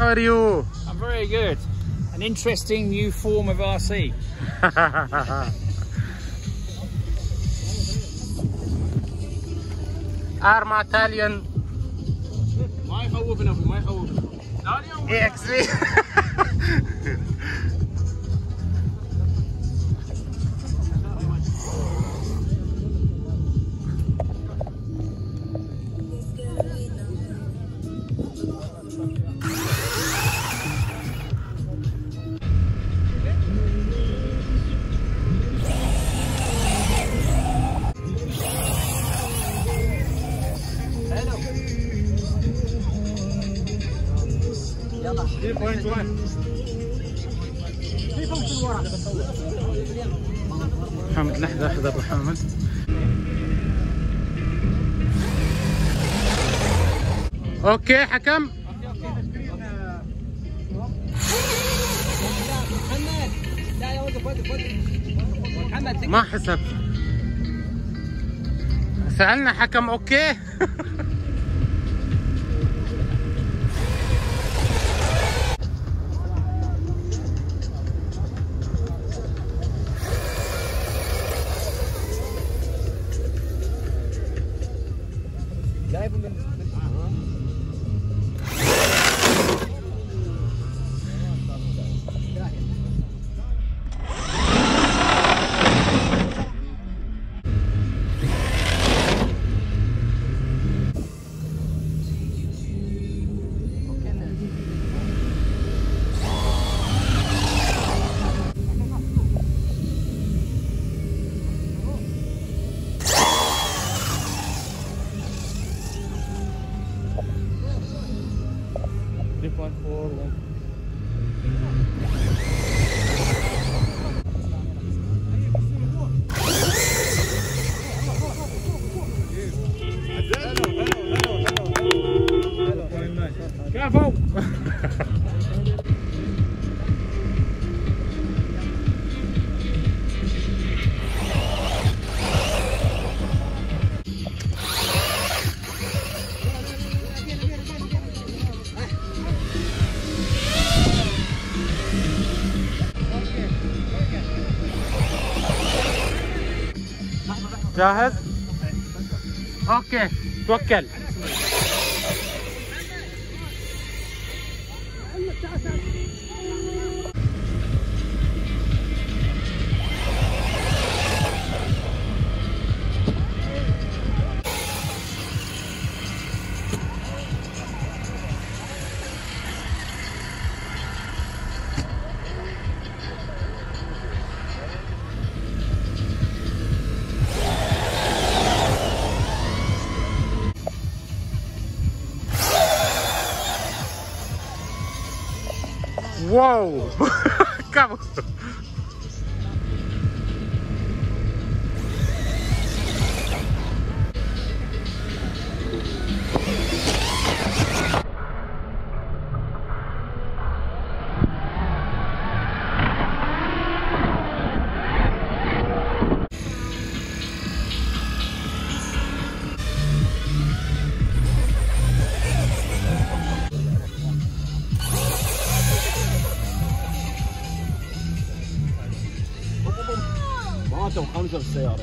How are you? I'm very good. An interesting new form of RC. Arma Italian ما يخوفنا ما يخوفنا. EXV. حامد لحظة لحظة أبو حامد. أوكي حكم. ما حسب. سألنا حكم أوكي. جاهز؟ اوكي توكل. واو كفو. خمسة بالسيارة.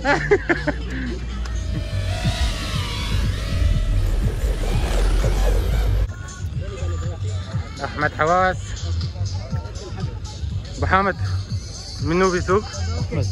أحمد حواس. أبو حامد منو بيسوق؟ أحمد.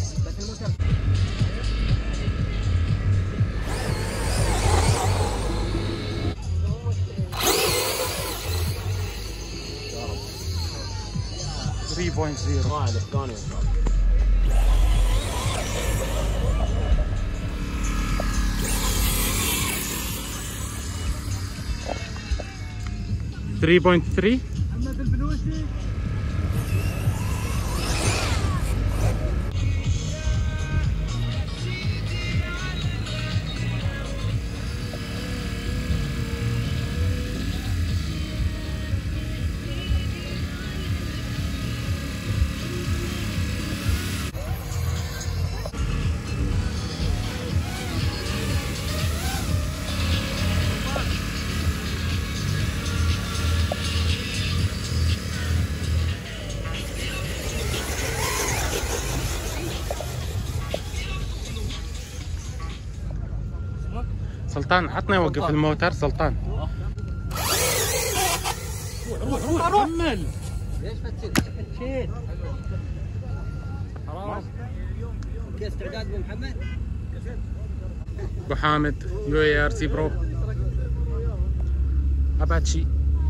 Three point three. سلطان عطني وقف الموتر سلطان. روح كمل. ليش فتشيت؟ خلاص. استعداد ابو محمد؟ ابو حامد UARC برو اباتشي.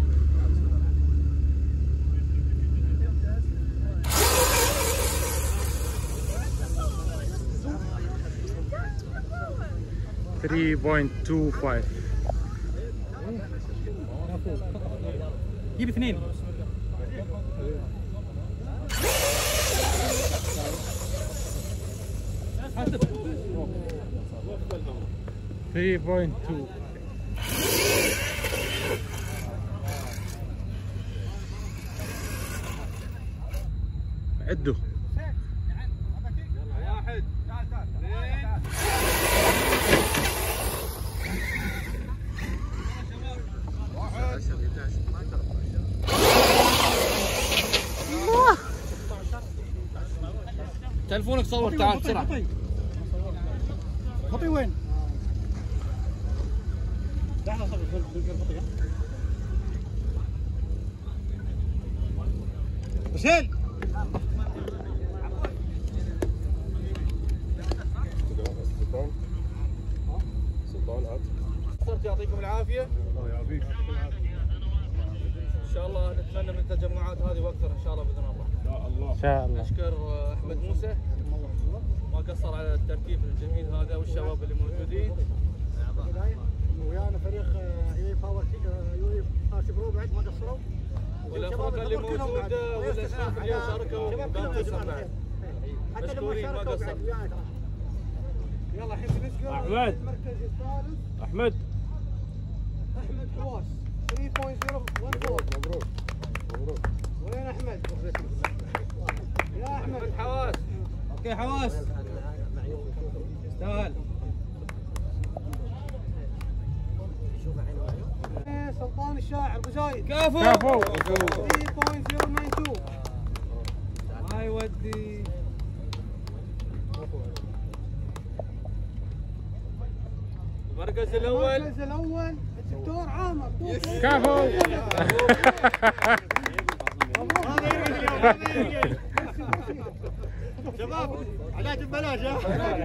$3.25. جيب اثنين. $3.2. عدوا. واحد تلفونك صور تعال بسرعة. خطي وين؟ بشيل سلطان هات. يعطيكم العافية. الله يعافيك. ان شاء الله نتمنى من التجمعات هذه واكثر ان شاء الله باذن الله. ان شاء الله. نشكر احمد موسى ما قصر على الترتيب الجميل هذا والشباب اللي موجودين. ويانا فريق يو ار سي برو بعد ما قصروا. والافراد اللي موجوده والاشخاص اللي شاركوا بانفسهم بعد. مشكورين ما قصروا. يلا الحين بنسقط أحمد. المركز الثالث أحمد. احمد حواس 3.014. مبروك مبروك. وين احمد؟ يا احمد حواس. اوكي حواس. استاهل. سلطان الشاعر ابو زايد كفو. كفو. 3.092. ما يودي. المركز الاول المركز الاول الدكتور عامر. كفو. شباب علاج ببلاش ها.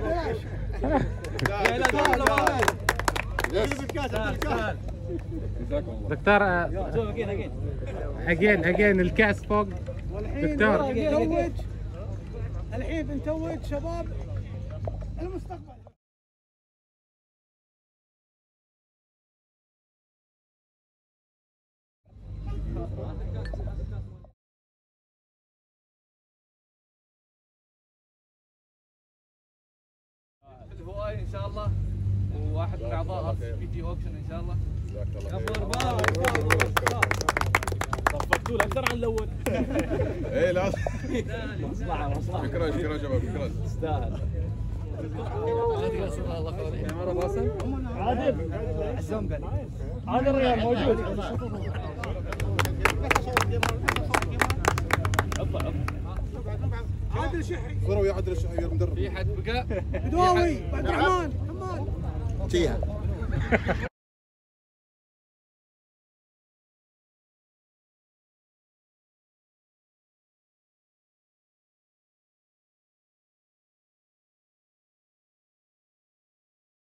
دكتور اجين الكاس فوق. والحين دكتور. الحين بنتوج شباب المستقبل. الهواي ان شاء الله وواحد من اعضاء RCPT اوكشن ان شاء الله. صفقتوا له اكثر عن الاول. ايه لازم. مصلحة شكرا شكرا شباب شكرا. تستاهل. مرة باسل. عادل. عادل الريال موجود. عادل شحري. صوروا يا عادل الشحير المدرب. في حد بقى؟ بدواوي عبد الرحمن حماد.